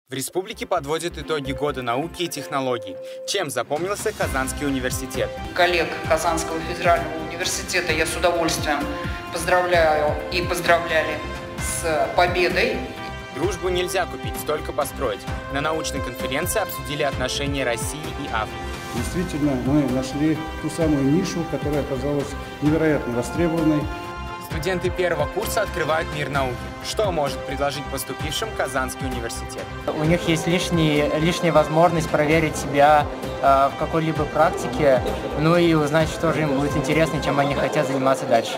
В республике подводят итоги года науки и технологий. Чем запомнился Казанский университет? Коллег Казанского федерального университета я с удовольствием поздравляю и поздравляли с победой. Дружбу нельзя купить, только построить. На научной конференции обсудили отношения России и Африки. Действительно, мы нашли ту самую нишу, которая оказалась невероятно востребованной. Студенты первого курса открывают мир науки. Что может предложить поступившим Казанский университет? У них есть лишняя возможность проверить себя в какой-либо практике, ну и узнать, что же им будет интересно, чем они хотят заниматься дальше.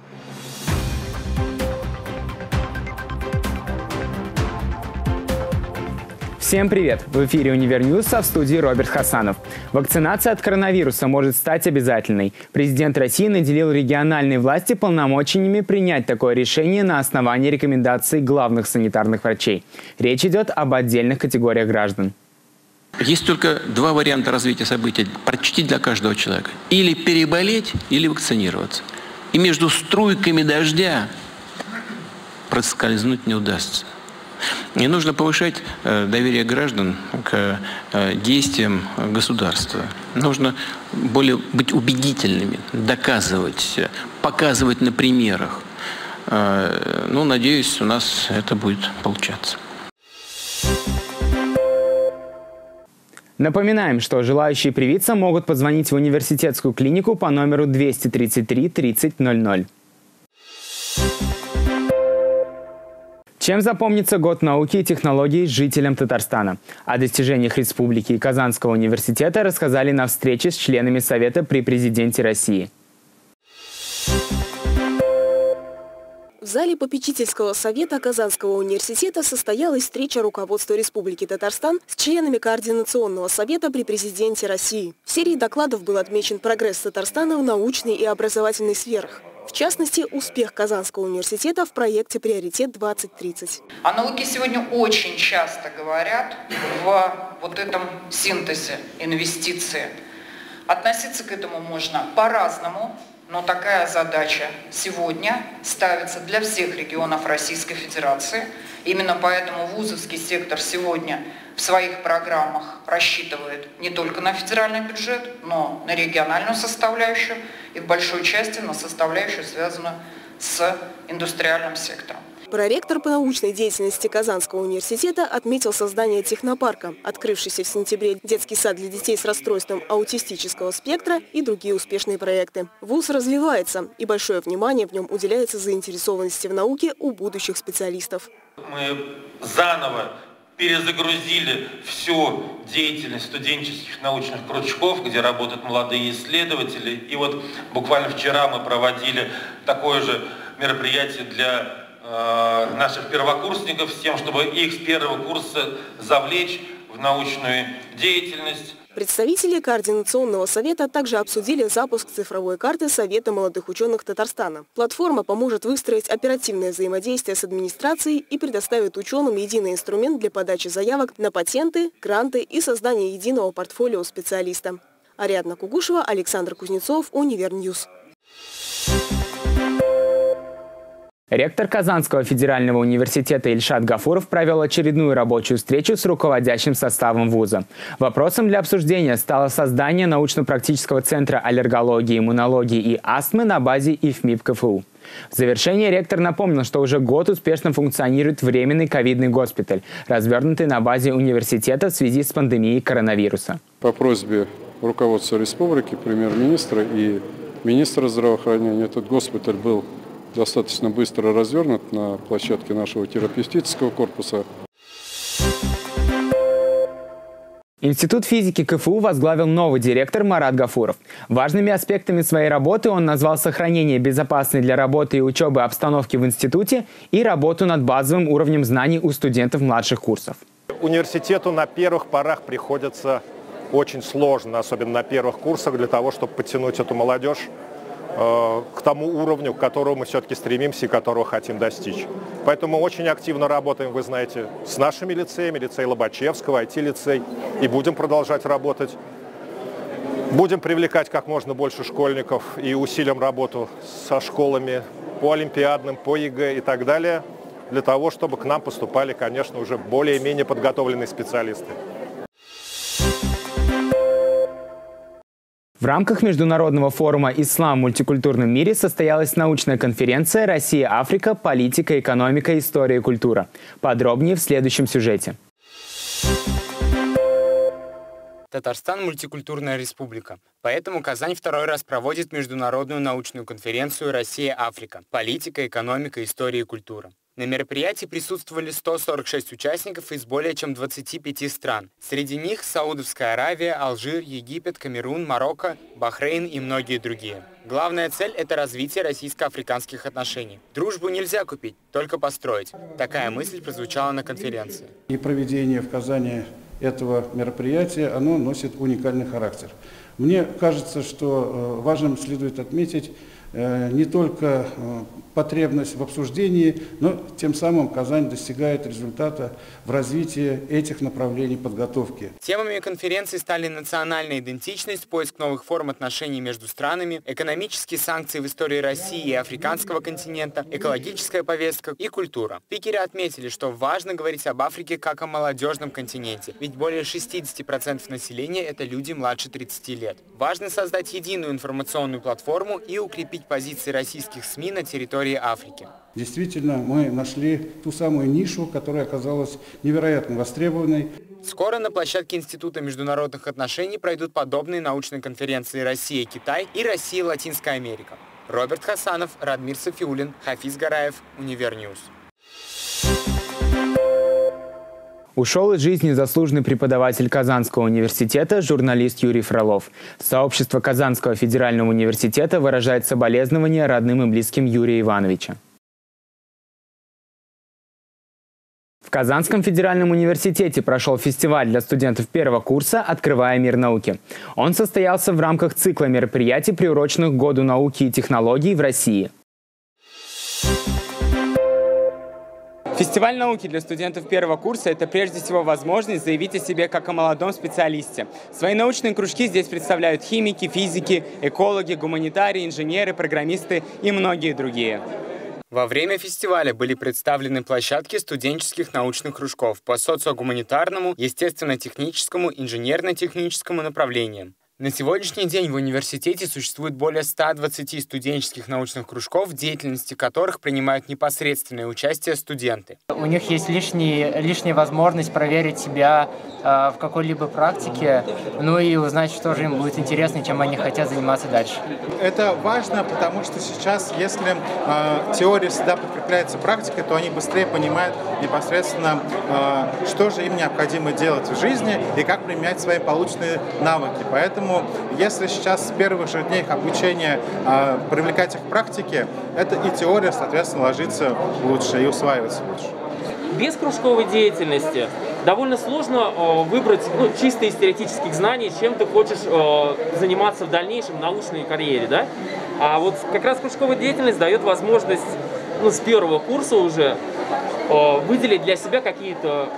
Всем привет! В эфире «Универньюз», а в студии Роберт Хасанов. Вакцинация от коронавируса может стать обязательной. Президент России наделил региональные власти полномочиями принять такое решение на основании рекомендаций главных санитарных врачей. Речь идет об отдельных категориях граждан. Есть только два варианта развития событий почти для каждого человека. Или переболеть, или вакцинироваться. И между струйками дождя проскользнуть не удастся. Не нужно повышать доверие граждан к действиям государства. Нужно быть убедительными, доказывать, показывать на примерах. Надеюсь, у нас это будет получаться. Напоминаем, что желающие привиться могут позвонить в университетскую клинику по номеру 233 30 00. Чем запомнится год науки и технологий жителям Татарстана? О достижениях республики и Казанского университета рассказали на встрече с членами Совета при президенте России. В зале попечительского совета Казанского университета состоялась встреча руководства Республики Татарстан с членами Координационного совета при президенте России. В серии докладов был отмечен прогресс Татарстана в научной и образовательной сферах. В частности, успех Казанского университета в проекте «Приоритет-2030». О науке сегодня очень часто говорят в вот этом синтезе инвестиции. Относиться к этому можно по-разному, но такая задача сегодня ставится для всех регионов Российской Федерации. Именно поэтому вузовский сектор сегодня в своих программах рассчитывает не только на федеральный бюджет, но на региональную составляющую и в большой части на составляющую, связанную с индустриальным сектором. Проректор по научной деятельности Казанского университета отметил создание технопарка, открывшийся в сентябре детский сад для детей с расстройством аутистического спектра и другие успешные проекты. ВУЗ развивается, и большое внимание в нем уделяется заинтересованности в науке у будущих специалистов. Мы заново перезагрузили всю деятельность студенческих научных кружков, где работают молодые исследователи. И вот буквально вчера мы проводили такое же мероприятие для наших первокурсников с тем, чтобы их с первого курса завлечь в научную деятельность. Представители Координационного совета также обсудили запуск цифровой карты Совета молодых ученых Татарстана. Платформа поможет выстроить оперативное взаимодействие с администрацией и предоставит ученым единый инструмент для подачи заявок на патенты, гранты и создания единого портфолио специалиста. Ариадна Кугушева, Александр Кузнецов, Универньюз. Ректор Казанского федерального университета Ильшат Гафуров провел очередную рабочую встречу с руководящим составом вуза. Вопросом для обсуждения стало создание научно-практического центра аллергологии, иммунологии и астмы на базе ИФМИП КФУ. В завершение ректор напомнил, что уже год успешно функционирует временный ковидный госпиталь, развернутый на базе университета в связи с пандемией коронавируса. По просьбе руководства республики, премьер-министра и министра здравоохранения этот госпиталь был достаточно быстро развернут на площадке нашего терапевтического корпуса. Институт физики КФУ возглавил новый директор Марат Гафуров. Важными аспектами своей работы он назвал сохранение безопасной для работы и учебы обстановки в институте и работу над базовым уровнем знаний у студентов младших курсов. Университету на первых порах приходится очень сложно, особенно на первых курсах, для того, чтобы подтянуть эту молодежь к тому уровню, к которому мы все-таки стремимся и которого хотим достичь. Поэтому мы очень активно работаем, вы знаете, с нашими лицеями, лицей Лобачевского, IT-лицей, и будем продолжать работать. Будем привлекать как можно больше школьников и усилим работу со школами по олимпиадным, по ЕГЭ и так далее. для того, чтобы к нам поступали, конечно, уже более-менее подготовленные специалисты. В рамках международного форума «Ислам в мультикультурном мире» состоялась научная конференция «Россия-Африка. Политика, экономика, история и культура». Подробнее в следующем сюжете. Татарстан – мультикультурная республика. Поэтому Казань второй раз проводит международную научную конференцию «Россия-Африка. Политика, экономика, история и культура». На мероприятии присутствовали 146 участников из более чем 25 стран. Среди них Саудовская Аравия, Алжир, Египет, Камерун, Марокко, Бахрейн и многие другие. Главная цель – это развитие российско-африканских отношений. Дружбу нельзя купить, только построить. Такая мысль прозвучала на конференции. И проведение в Казани этого мероприятия, оно носит уникальный характер. Мне кажется, что важным следует отметить не только потребность в обсуждении, но тем самым Казань достигает результата в развитии этих направлений подготовки. Темами конференции стали национальная идентичность, поиск новых форм отношений между странами, экономические санкции в истории России и африканского континента, экологическая повестка и культура. Спикеры отметили, что важно говорить об Африке как о молодежном континенте, ведь более 60% населения – это люди младше 30 лет. Важно создать единую информационную платформу и укрепить позиции российских СМИ на территории Африки. Действительно, мы нашли ту самую нишу, которая оказалась невероятно востребованной. Скоро на площадке Института международных отношений пройдут подобные научные конференции «Россия-Китай» и «Россия-Латинская Америка». Роберт Хасанов, Радмир Софиуллин, Хафиз Гараев, Универньюз. Ушел из жизни заслуженный преподаватель Казанского университета, журналист Юрий Фролов. Сообщество Казанского федерального университета выражает соболезнования родным и близким Юрия Ивановича. В Казанском федеральном университете прошел фестиваль для студентов первого курса «Открывая мир науки». Он состоялся в рамках цикла мероприятий, приуроченных к Году науки и технологий в России. Фестиваль науки для студентов первого курса – это прежде всего возможность заявить о себе как о молодом специалисте. Свои научные кружки здесь представляют химики, физики, экологи, гуманитарии, инженеры, программисты и многие другие. Во время фестиваля были представлены площадки студенческих научных кружков по социогуманитарному, естественно-техническому, инженерно-техническому направлениям. На сегодняшний день в университете существует более 120 студенческих научных кружков, в деятельности которых принимают непосредственное участие студенты. У них есть лишняя возможность проверить себя в какой-либо практике, ну и узнать, что же им будет интересно, чем они хотят заниматься дальше. Это важно, потому что сейчас, если теория всегда подкрепляется практикой, то они быстрее понимают непосредственно, что же им необходимо делать в жизни и как применять свои полученные навыки. Поэтому, если сейчас с первых же дней их обучения привлекать их к практике, это и теория, соответственно, ложится лучше и усваивается лучше. Без кружковой деятельности довольно сложно выбрать чисто из теоретических знаний, чем ты хочешь заниматься в дальнейшем в научной карьере. Да? А вот как раз кружковая деятельность дает возможность с первого курса уже выделить для себя какие-то,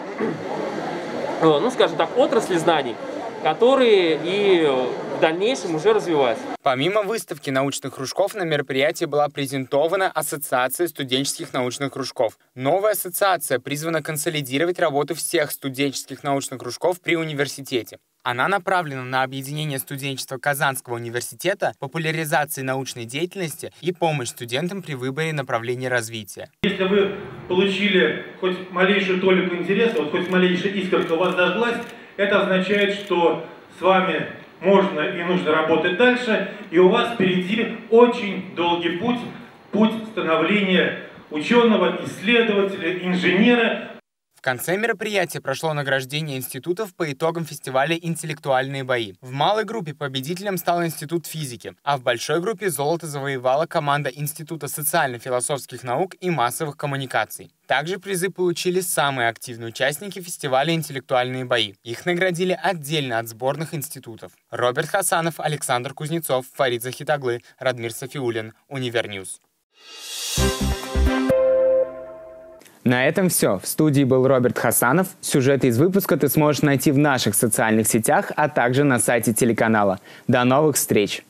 скажем так, отрасли знаний, которые и в дальнейшем уже развиваются. Помимо выставки научных кружков, на мероприятии была презентована Ассоциация студенческих научных кружков. Новая ассоциация призвана консолидировать работу всех студенческих научных кружков при университете. Она направлена на объединение студенчества Казанского университета, популяризации научной деятельности и помощь студентам при выборе направления развития. Если вы получили хоть малейшую толику интереса, хоть малейшая искорка у вас зажглась, это означает, что с вами можно и нужно работать дальше, и у вас впереди очень долгий путь становления ученого, исследователя, инженера. В конце мероприятия прошло награждение институтов по итогам фестиваля «Интеллектуальные бои». В малой группе победителем стал Институт физики, а в большой группе золото завоевала команда Института социально-философских наук и массовых коммуникаций. Также призы получили самые активные участники фестиваля «Интеллектуальные бои». Их наградили отдельно от сборных институтов. Роберт Хасанов, Александр Кузнецов, Фарид Захитаглы, Радмир Софиуллин, Универньюз. На этом все. В студии был Роберт Хасанов. Сюжеты из выпуска ты сможешь найти в наших социальных сетях, а также на сайте телеканала. До новых встреч!